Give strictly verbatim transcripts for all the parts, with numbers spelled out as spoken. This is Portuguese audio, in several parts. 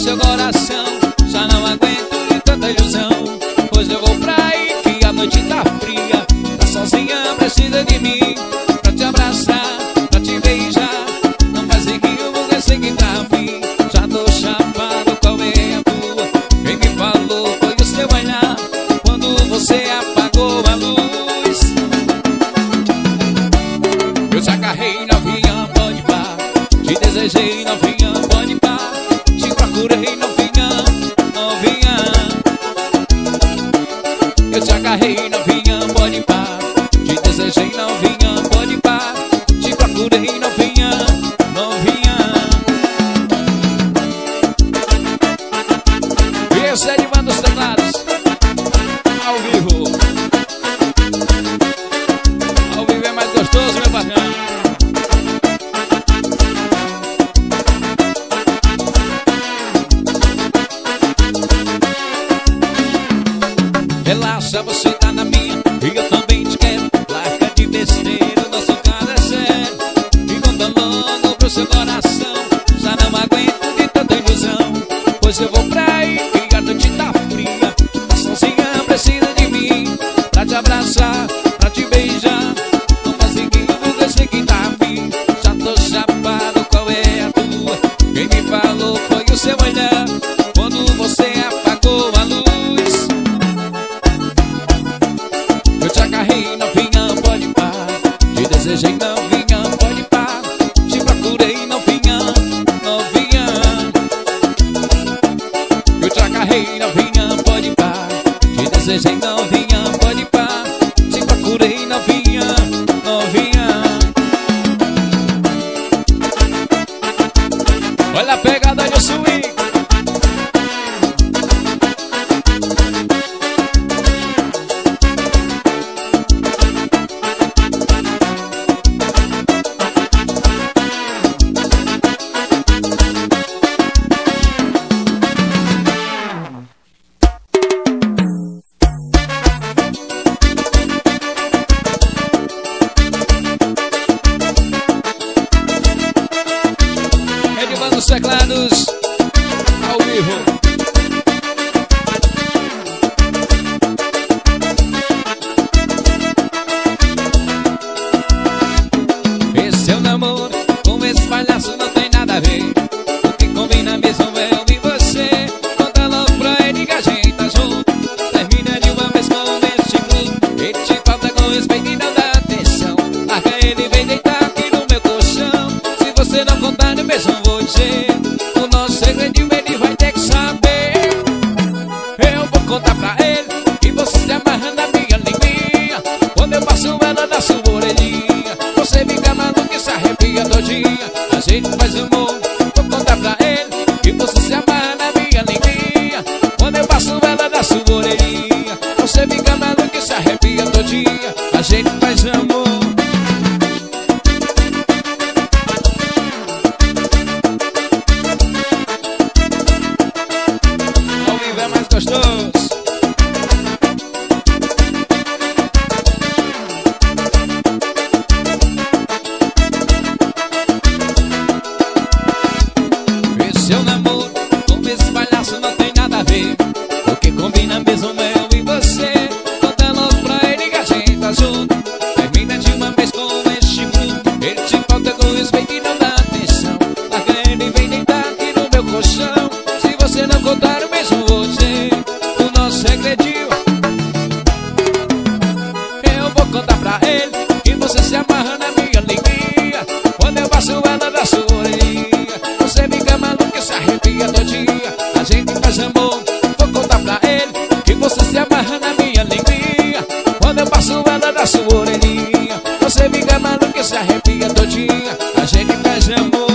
seu coração. Já não aguento de tanta ilusão, pois eu vou pra aí que a noite tá fria. Tá sozinha, precisa de mim pra te abraçar, pra te beijar. Não faz iguinho, você sei que tá afim. Já tô chapado, qual é a tua? Quem me falou foi o seu olhar quando você apagou a luz. Eu te agarrei novinha, pode pá. Te desejei novinha, pode pá. Te procurei novinha, novinha. Eu te agarrei novinha, pode pá. Te desejei novinha, pode pá. Te procurei novinha, novinha. E esse é Edivan dos teclados, ao vivo. Ao vivo é mais gostoso, meu patrão. Relaxa, você tá na minha e eu também te quero. Larga de besteira, nosso caso é sério. E conta logo pro seu coração. Já não aguento de tanta ilusão, pois eu vou pra aí que a noite tá fria. Tá sozinha, precisa de mim pra te abraçar, pra te beijar. Não faz iguinho, eu sei que tá afim. Já tô chapado, qual é a tua? Quem me falou foi o seu olhar quando você apagou a luz. Eu te agarrei novinha, pode pá. Te desejei novinha, pode pá. Te procurei novinha, novinha. Eu te agarrei novinha, pode pá. Te desejei novinha, pode pá. Te procurei novinha, novinha. Olha a pegada de swing. Edivan dos teclados, ao vivo. Esse seu namoro com esse palhaço não tem nada a ver. O que combina mesmo é eu e você. Conta logo pra ele que a gente tá junto. Termina de uma vez com este clube. Ele te falta com respeito e não dá atenção. Larga ele, vem deitar aqui no meu colchão. Se você não contar no mesmo vou dizer. O nosso segredinho ele vai ter que saber. Eu vou contar pra ele que você se amarra na minha linguinha. Quando eu passo ela na sua orelhinha, você fica maluco e se arrepia todinha. A gente faz amor. Vou contar pra ele que você se amarra na minha linguinha. Quando eu passo ela na sua orelhinha, você fica maluco e se arrepia todinha. A gente faz amor. Ao vivo é mais gostoso. Esse seu namoro com esse palhaço não tem nada a ver. O que combina mesmo é eu e você. Conta logo pra ele que a gente tá junto. Termina de uma vez com este fruto. Ele te falta com respeito e não dá atenção. Larga ele e vem deitar aqui no meu colchão. Se você não contar o mesmo vou dizer. O nosso segredinho eu vou contar pra ele que você se amarra na minha linguinha. Quando eu passo ela da sua orelhinha, você fica maluco e se arrepia todinha. A gente faz amor. Vou contar pra ele que você se amarra na minha linguinha. Quando eu passo ela da sua orelhinha, você fica maluco e se arrepia todinha. A gente faz amor.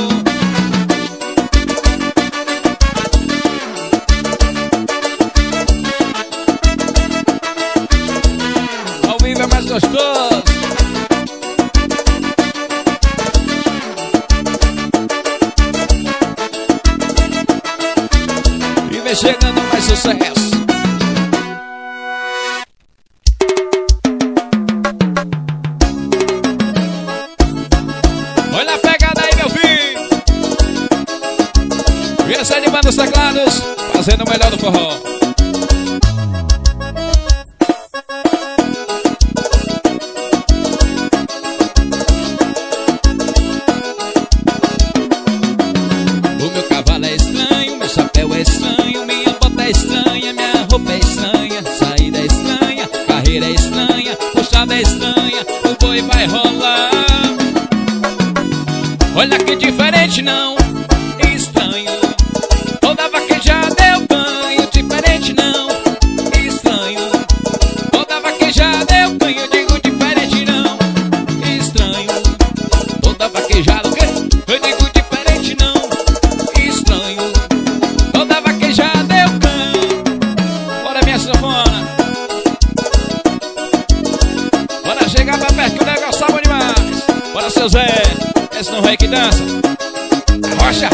Ao vivo é mais gostoso. E vem chegando mais sucesso. Olha a pegada aí, meu filho. Esse é de Banda dos Teclados, fazendo o melhor do forró. O meu cavalo é estranho, meu chapéu é estranho, minha bota é estranha, minha roupa é estranha, saída é estranha, carreira é estranha, puxada é estranha, o boi vai rolar. Olha que diferente não, estranho. Toda vaquejada eu ganho, diferente não, estranho. Toda vaquejada eu ganho, digo diferente não, estranho. Toda vaquejada o quê? Eu digo diferente não, estranho. Toda vaquejada eu ganho. Bora minha sanfona, bora chegar pra perto que o negócio tá bom demais. Bora seu Zé, esse não é que dança. Rocha.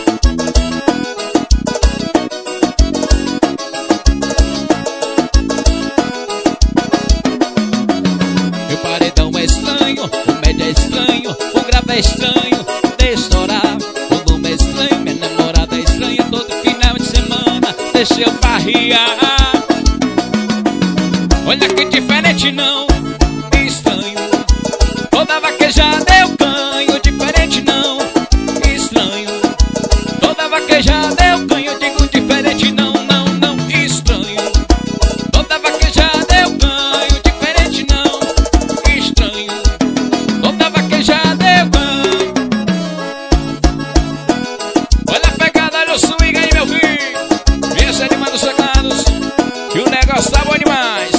Meu paredão é estranho, o médio é estranho, o grave é estranho, deixa orar. O nome é estranho, minha namorada é estranha, todo final de semana deixa eu farriar. Olha que diferente não, estranho. Toda vaquejada eu ganho, diferente não, estranho. Toda vaquejada eu ganho, digo diferente não, não, não, estranho. Toda vaquejada eu ganho, diferente não, estranho. Toda vaquejada eu ganho. Olha a pegada, olha o swing aí, meu filho. Esse é de Banda dos Teclados, e o negócio tá bom demais.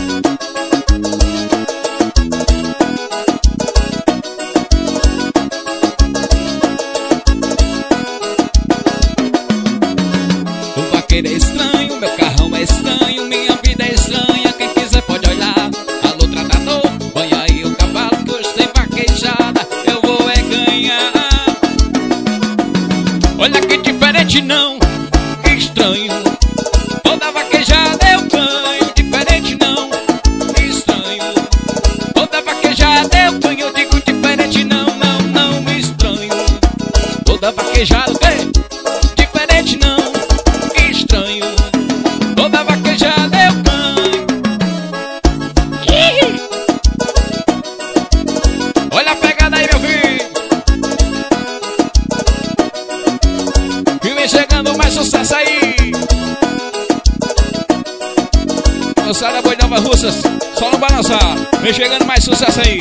É estranho, meu carrão é estranho, minha vida é estranha, quem quiser pode olhar. Alô tratador, põe aí o cavalo que hoje tem vaquejada, eu vou é ganhar. Olha que diferente não, estranho. Toda vaquejada eu ganho, diferente não, estranho. Toda vaquejada eu ganho, digo diferente não, não, não, estranho. Toda vaquejada o quê? Diferente não, estranho. Toda vaquejada eu ganho. Olha a pegada aí, meu filho. E vem chegando mais sucesso aí. Moçada Boi Nova Russas, só no balançar. Vem chegando mais sucesso aí.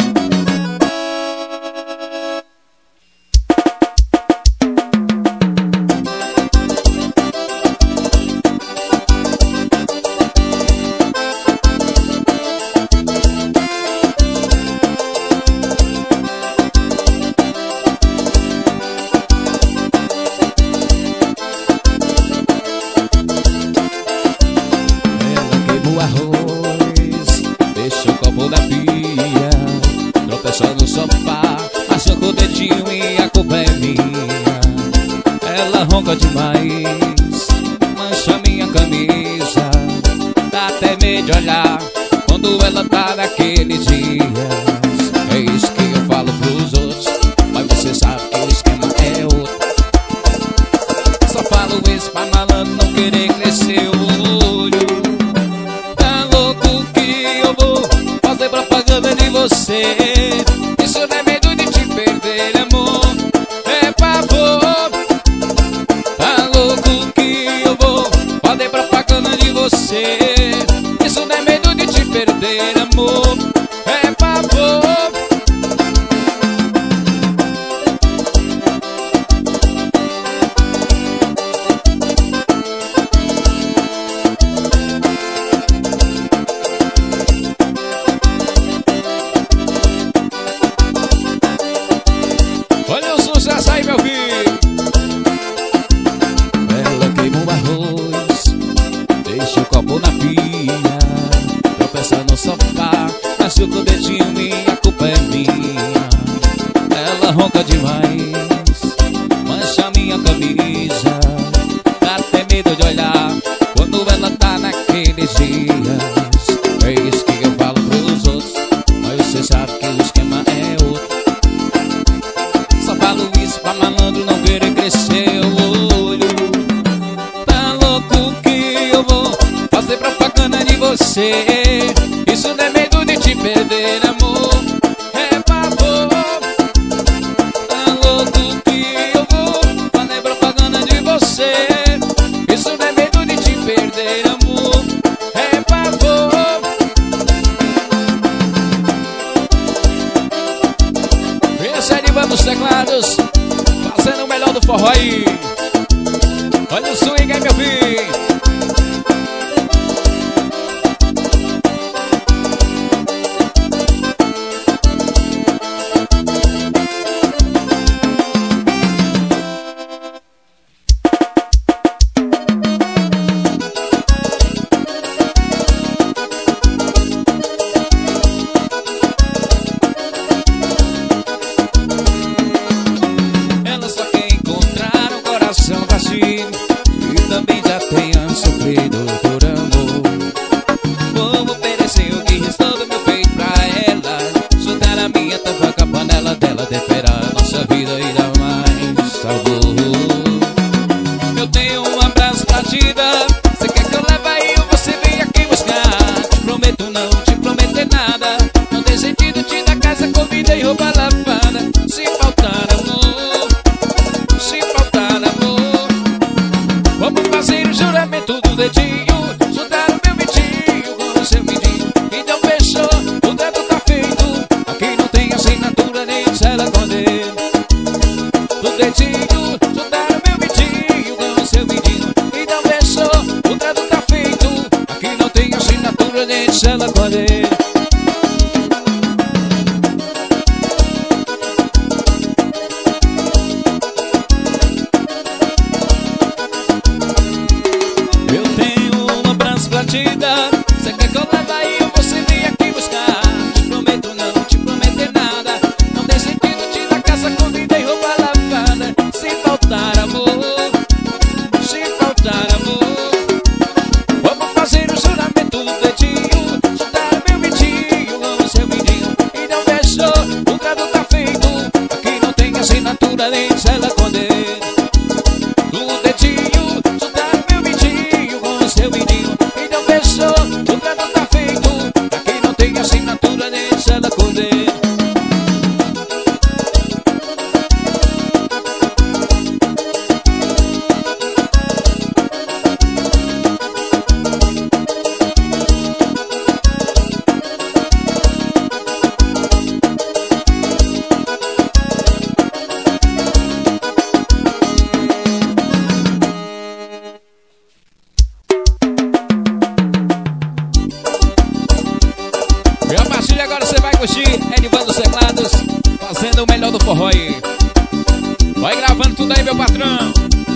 No sofá, machuca o dedinho e a culpa é minha. Ela ronca demais, mancha minha camisa, dá até medo de olhar quando ela tá naqueles dias. É isso que eu falo pros outros, mas você sabe que o esquema é outro. Só falo isso pra malandro não querer crescer o olho. Tá louco que eu vou fazer propaganda de você. Isso não é medo de te perder, amor, é pavor. Tá louco que eu vou fazer propaganda de você. Isso não é medo de te perder, amor, é pavor. Olha o sucesso aí, meu filho. Ela queima o arroz, deixa o copo na pia, tropeça no sofá, machuca o dedinho e a culpa é minha. Ela ronca demais, mancha minha camisa, dá até medo de olhar quando ela tá naqueles dias. É isso que eu falo pros outros, mas você sabe que o esquema é outro. Só falo isso pra malandro não querer crescer o você. Isso não é medo de te perder, amor. É pavor. Tá louco que eu vou fazer propaganda de você. Isso não é medo de te perder, amor. É pavor. Esse é Edivan dos teclados, fazendo o melhor do forró aí. Olha o swing aí, meu filho. E também já tenha sofrido por amor. Vou oferecer o que restou do meu peito pra ela. Soltar a minha tampa com a panela dela, temperar nossa vida e dar mais sabor. Eu tenho um abraço pra te dar. Você quer que eu leve aí ou você vem aqui buscar? Te prometo não te prometer nada. Não tem sentido te dar casa, comida e roupa lavada. Se faltar amor, se faltar amor, vamos fazer o juramento do dedinho. Juntar o meu midinho com o seu midinho. Então fechou, o dedo tá feito. Aqui não tem assinatura nem cela com dedo. Do dedinho, juntar o meu midinho com o seu midinho. Então fechou, o dedo tá feito. Aqui não tem assinatura nem cela com dedo. Você quer que eu leve aí ou você vem aqui buscar? Te prometo não te prometer nada. Não tem sentido te dar casa, comida e roupa lavada. Se faltar amor, se faltar amor, vamos fazer o juramento do dedinho. Juntar meu midinho com o seu midinho. E não fechou, o grado tá feito. Aqui não tem assinatura nem cela com dedo. Do dedinho, juntar meu midinho com o seu midinho. O trato tá feito. Aqui não tem assinatura nem cela com dedo. E a partir de agora você vai curtir Edivan dos teclados, fazendo o melhor do forró aí. Vai gravando tudo aí, meu patrão.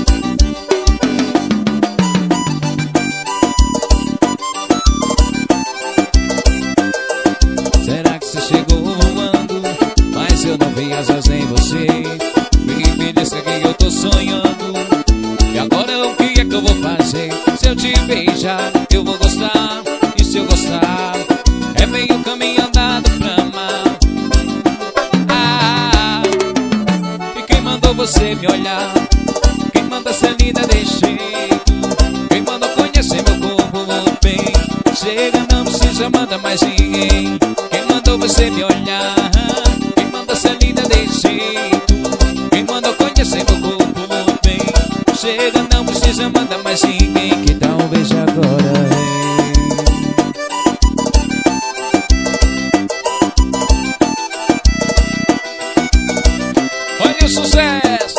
Será que você chegou voando, mas eu não vi asas em você? Me disse que eu tô sonhando. E agora o que é que eu vou fazer? Se eu te beijar, eu vou gostar. E se eu gostar, é meio caminho andado pra amar. Ah, e quem mandou você me olhar? Quem manda ser linda desse jeito? Quem mandou conhecer meu corpo muito bem? Chega, não precisa mandar mais ninguém. Quem mandou você me olhar? Quem manda ser linda desse jeito? Quem mandou conhecer meu corpo muito bem? Chega, não precisa mandar mais ninguém. Que tal um beijo agora, hein? Olha o sucesso!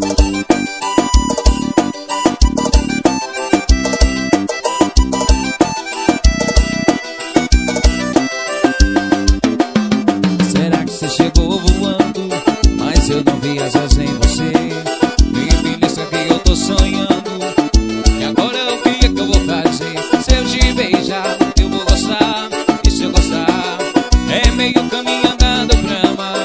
Será que você chegou voando, mas eu não vi asas em você? Me belisca que eu tô sonhando. E agora o que é que eu vou fazer? Se eu te beijar, eu vou gostar. E se eu gostar, é meio caminho andado pra amar.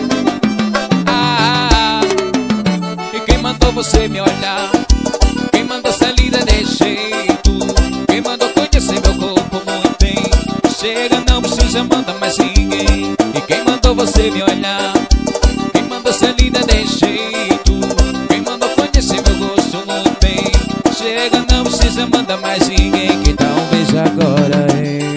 Você me olhar, quem mandou ser linda desse jeito? Quem mandou conhecer meu corpo muito bem? Chega, não precisa mandar mais ninguém. E quem mandou você me olhar? Quem mandou ser linda desse jeito? Quem mandou conhecer meu gosto muito bem? Chega, não precisa mandar mais ninguém. Que tal um beijo agora, hein?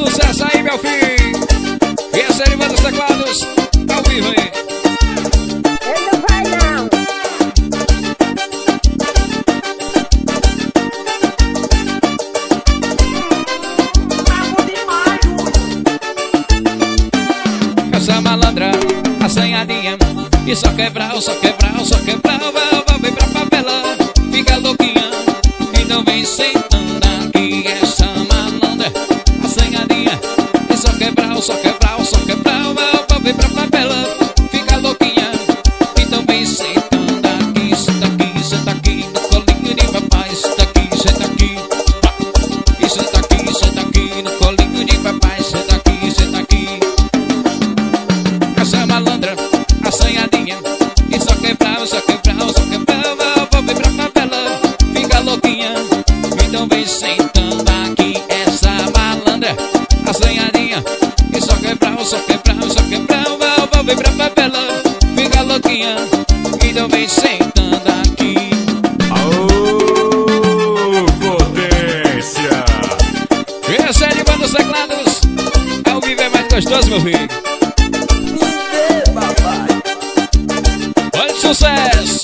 sucesso aí, meu filho. E essa é a dos teclados, ao vivo aí. Ele não vai não. Bravo demais, Júnior. Essa malandra, assanhadinha, e só quebrar, só quebrar, só quebrar. Vai, vai pra favela, fica louquinha, e não vem sentando aqui. Essa malandra, assanhadinha, e só quebrar, só quebrar, só quebrar. Vai pra favela, fica louquinha, e não vem sentando aqui. Senta aqui, senta aqui, no colinho de papai. Senta aqui, senta aqui, e senta aqui, senta aqui, no colinho de papai. Senta aqui, senta aqui. Essa malandra, assanhadinha, e só quebrar, só quebrar, só quebrar. Vou vir pra favela, fica louquinha, então vem sentando aqui. Essa malandra, assanhadinha, e só quebrar, só quebrar, só quebrar. Vou vir pra favela, fica louquinha, então vem sentando aqui. Aô, potência! Esse é de banda dos teclados, ao vivo é mais gostoso, meu filho. Olha o sucesso!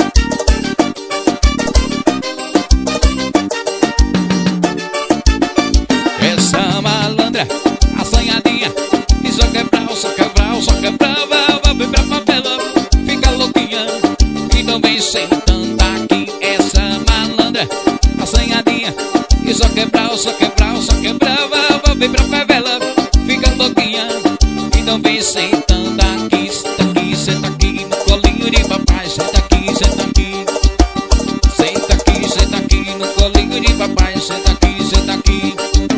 Essa malandra, assanhadinha, e só quebrar, só quebrar, só quebrar. Vai vir pra favela, fica louquinha, então vem sentando aqui. Essa malandra, assanhadinha, e só quebrar, só quebrar, só quebrar. Vai vir pra favela, fica louquinha, então vem sentando aqui. Senta aqui, senta aqui, no colinho de papai. Senta aqui, senta aqui, senta aqui, senta aqui, no colinho de papai. Senta aqui, senta aqui.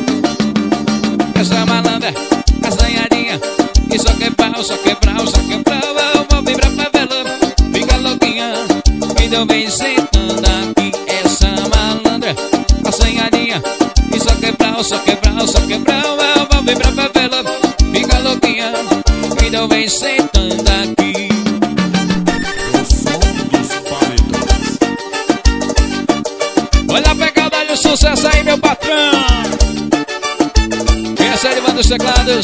Essa malandra, assanhadinha, e só quebrar, só quebrar, só quebrar. Vou vir pra favela, fica louquinha, então vem sentando aqui. Essa malandra, assanhadinha, e só quebrar, só quebrar, só quebrar. Vou vir pra favela, fica louquinha, então vem sentando aqui. O som dos paletões. Olha a pegada de sucesso aí, meu patrão. Essa é de banda dos teclados.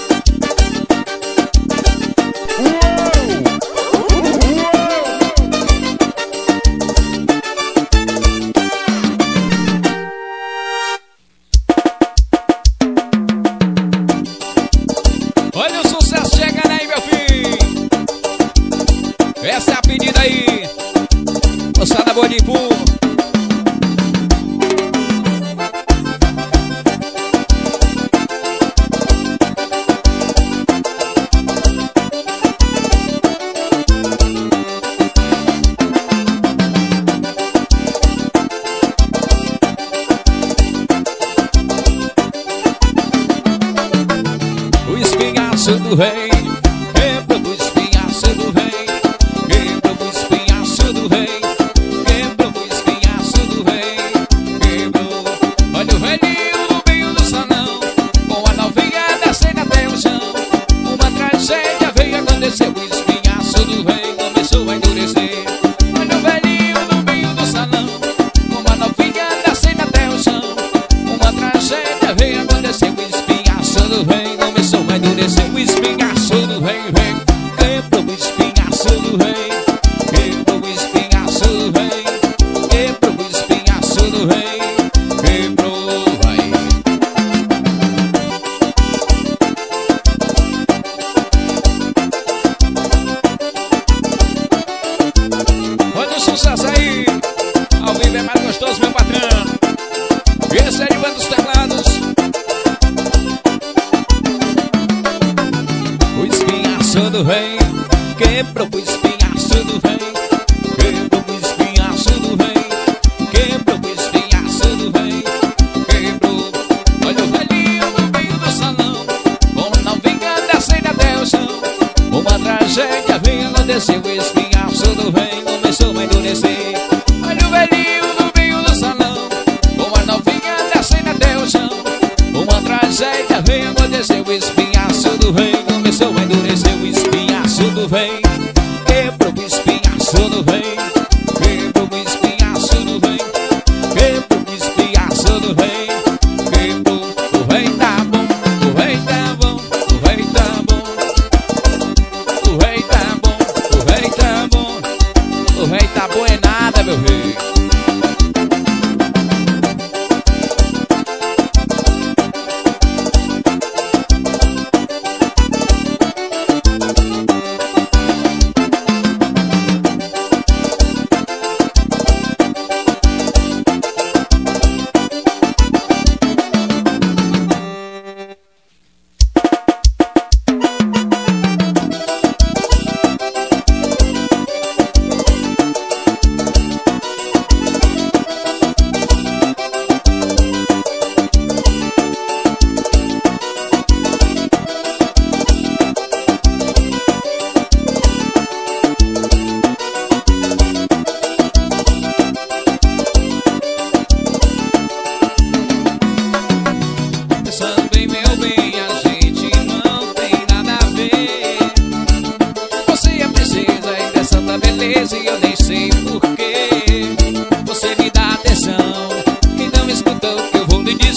Olha o sucesso chegando aí, meu filho. Essa é a pedida aí. Moçada boa de burro. O espinhaço do rei, quebra o espinhaço do rei, quebra o espinhaço do rei, quebra o espinhaço do rei, quebrou. Olha o velhinho no meio do salão, com a novinha descendo até o chão. Uma tragédia veio acontecer, o espinhaço do rei começou a endurecer. Olha o velhinho no meio do salão, com a novinha descendo até o chão. Uma tragédia veio acontecer, o espinhaço do rei começou a endurecer. O espinhaço do rei, rei, quebrou o espinhaço do rei, quebrou o espinhaço do rei, quebrou o espinhaço do rei, quebrou, vai. Olha o sucesso aí, ao vivo é mais gostoso, meu patrão. Esse é de banda dos teclados. O espinhaço do rei, quebrou o espinhaço do rei, quebrou o espinhaço do rei, quebrou o espinhaço do rei, quebrou. Olha o velhinho no meio do salão, com a novinha descendo até o chão. Uma tragédia veio acontecer, o espinhaço do rei começou a endurecer. Olha o velhinho no meio do salão, com a novinha descendo até o chão. Uma tragédia veio acontecer, o espinhaço do rei começou a endurecer. O espinhaço do rei, quebrou o espinhaço do rei, quebrou o espinhaço do rei, quebrou o espinhaço do rei, quebrou. O rei tá bom,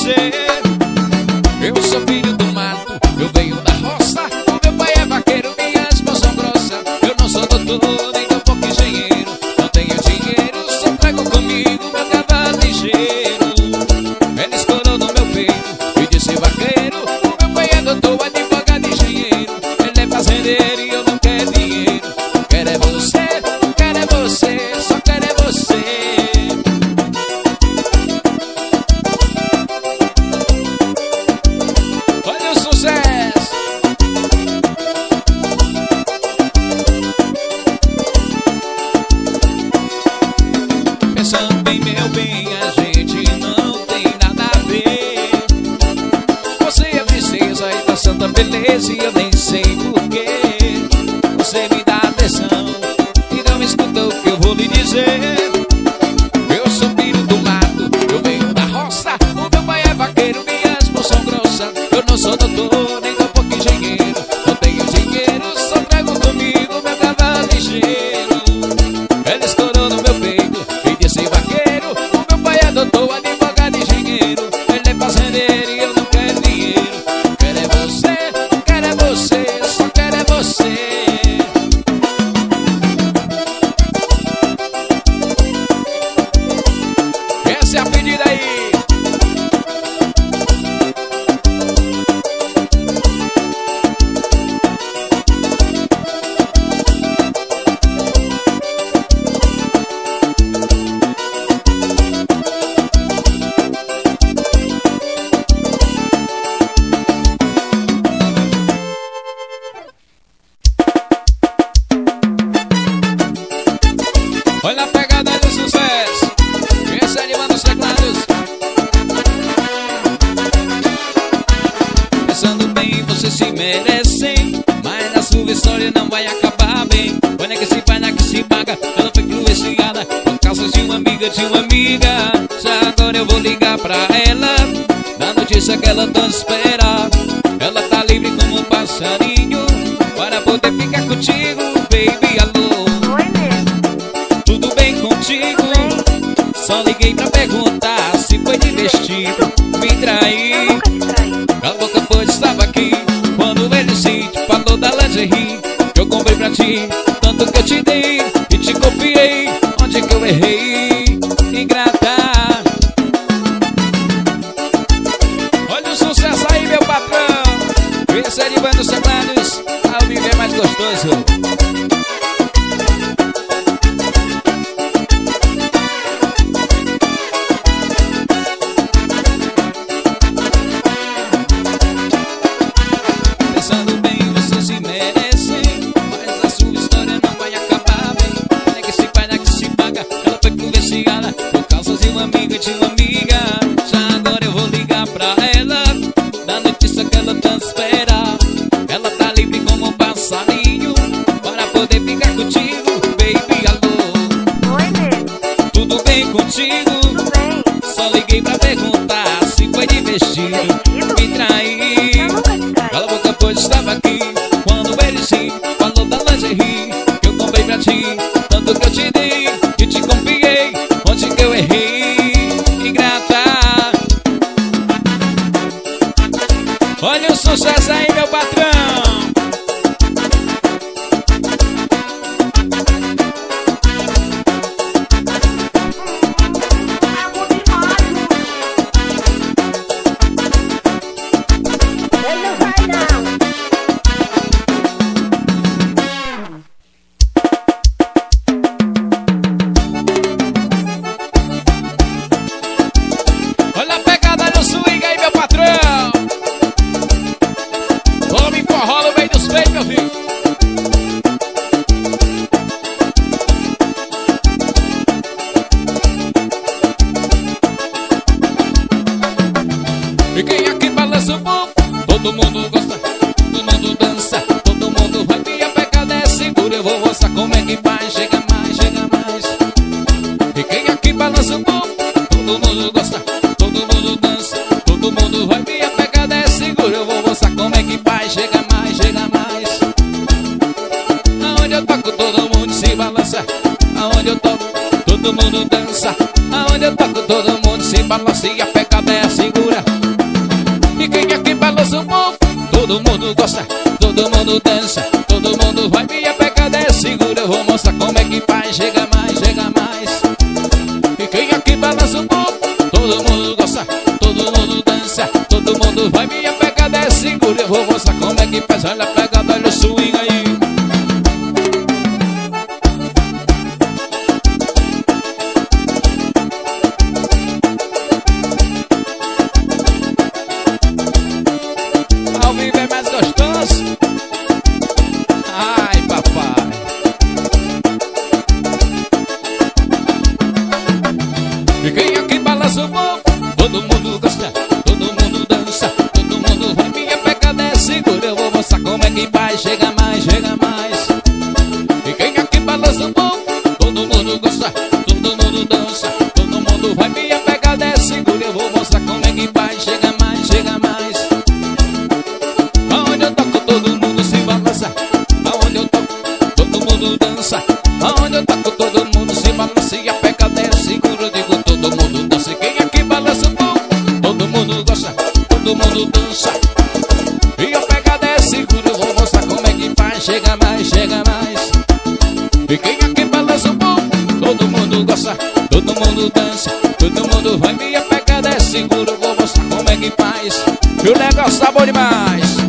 dizer. Eu sou filho do mato, eu venho da roça. O meu pai é vaqueiro, minhas mãos são grossas. Eu não sou doutor, nem tão pouco engenheiro. Não tenho dinheiro, só trago comigo meu cavalo ligeiro. Ele escorou no meu peito e disse vaqueiro. O meu pai é doutor, advogado, engenheiro. Ele é fazendeiro e eu não quero dinheiro. Quero é você, quero é você, só quero é você. Olha o sucesso. Pensando bem, meu bem, a gente não tem nada a ver. Você é princesa e da santa beleza e eu nem sei porquê. Você me dá atenção e não escuta o que eu vou lhe dizer. Eu sou filho do mato, eu venho da roça. O meu pai é vaqueiro, minhas mãos são grossas. Eu não sou doutor, nem tão pouco engenheiro. Não tenho dinheiro, só trago comigo meu cavalo ligeiro. Ele escorou no meu peito e disse vaqueiro. O meu pai é doutor, advogado, engenheiro. Ele é fazendeiro e eu não quero dinheiro. Quero é você, quero é você, só quero é você. Essa é a pedida aí. Olha a pegada do sucesso. Esse é animando os teclados. Pensando bem, você se merece, mas a sua história não vai acabar bem. Olha que se paga, que se paga. Ela foi influenciada por causa de uma amiga, de uma amiga. Já agora eu vou ligar pra ela, da notícia que ela tanto espera. Ela tá livre como um passarinho para poder ficar contigo, baby, alô. Oi, nego. Tudo bem contigo? Só liguei pra perguntar se foi de vestido me Eu trair. nunca te traí. Cala a boca, pois estava aqui quando ele se falou da lingerie que eu comprei pra ti. Tanto que eu te dei e te confiei. Onde que eu errei, ingrata? Olha o sucesso aí, meu patrão. Esse é de banda dos teclados. Ao vivo é mais gostoso. Pensando bem, você se merece, mas a sua história não vai acabar bem. Olha que se paga, que se paga. Ela foi influenciada por causa de uma amiga, de uma amiga. Já agora eu vou ligar pra ela, da notícia que ela tanto espera. Ela tá livre como um passarinho para poder ficar contigo, baby, alô. Oi, nego. Tudo bem contigo? Tudo bem. Só liguei pra perguntar se foi de vestido me trair. Eu nunca te traí. Cala a boca, pois estava aqui quando ele se falou da lingerie que eu comprei pra ti. Tanto que eu te dei e te confiei. Onde que eu errei, ingrata? Olha o sucesso aí, meu patrão. Amo demais. Ele não vai, não. Olha a pegada no swing aí, meu patrão. Tome forró no meio dos peitos, meu filho. E quem aqui balança o povo, todo mundo gosta, todo mundo dança, todo mundo vai. Minha pegada é segura, eu vou mostrar como é que vai. Chega mais, chega mais. E quem aqui balança o povo, todo mundo gosta, todo mundo dança, todo mundo vai. Minha pegada é segura, eu vou mostrar como é que vai. Chega mais, chega mais. Aonde eu toco, todo mundo se balança. Aonde eu toco, todo mundo dança. Aonde eu toco, todo mundo se balança. E a pegada é segura. todo mundo gosta, todo mundo dança, todo mundo vai. Minha pegada é segura, eu vou mostrar como é que faz. Chega mais, chega mais. E quem aqui balança o povo, todo mundo gosta, todo mundo dança, todo mundo vai. Minha pegada é segura, eu vou mostrar como é que faz. Olha a pegada, olha o swing aí. Ao vivo é mais gostoso. Ai, papai. E quem aqui balança o povo, todo mundo gosta, todo mundo dança, todo mundo vai. Minha pegada é segura, eu vou mostrar como é que faz. Chega mais, chega mais. E quem aqui balança o povo, todo mundo gosta, todo mundo dança, todo mundo vai. Minha pegada é segura, eu vou mostrar como é que faz. Chega mais, chega mais. Aonde eu toco, todo mundo se balança. Aonde eu toco, todo mundo dança. Aonde eu toco, todo mundo se balança. E a pegada é segura, eu digo todo mundo dança. E quem aqui balança o povo, todo mundo gosta, todo mundo dança. E a pegada é segura, eu vou mostrar como é que faz. Chega mais, chega mais. E quem aqui balança o povo, todo mundo gosta, todo mundo dança, todo mundo vai. Minha pegada é segura, eu vou mostrar como é que faz. E o negócio tá bom demais.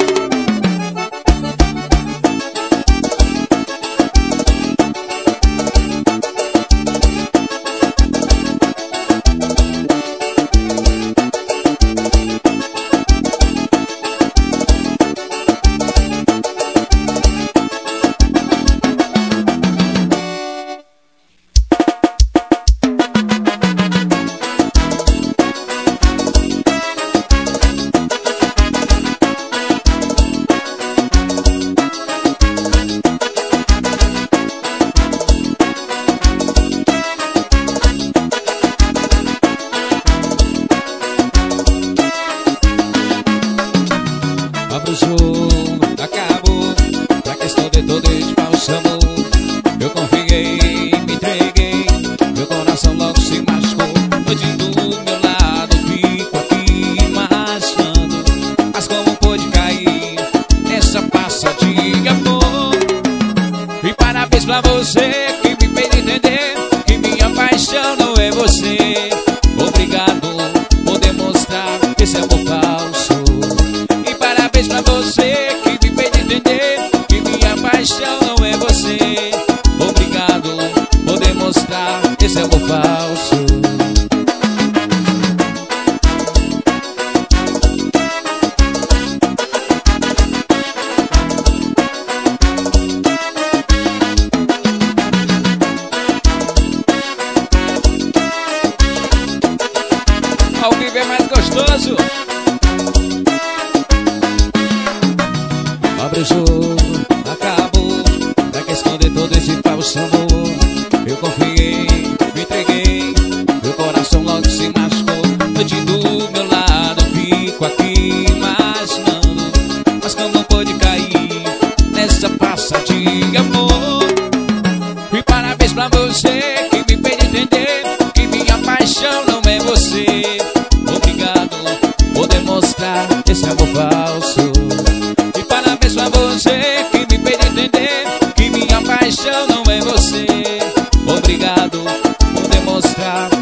Abre o jogo, acabou. Pra questão de todo esse falso amor, eu confiei, me entreguei. Meu coração logo se machucou. Hoje do meu lado fico aqui imaginando. Mas como pôde cair nessa farsa de amor? E parabéns pra você que me fez entender que minha paixão não é você. Obrigado por demonstrar que esse amor falso. E parabéns pra você que me fez entender que minha paixão não é você. Obrigado por demonstrar esse amor falso. Ao vivo é mais gostoso. Abre o jogo, acabou. Pra que esconder todo esse falso amor? Eu confiei, me entreguei. Meu coração logo se machucou. Hoje do meu lado fico aqui imaginando. Mas como pôde cair nessa farsa de amor? E parabéns pra você que me fez entender que minha paixão não é você. Obrigado por demonstrar esse amor falso. E parabéns pra você que me fez entender que minha paixão não é você. Obrigado por demonstrar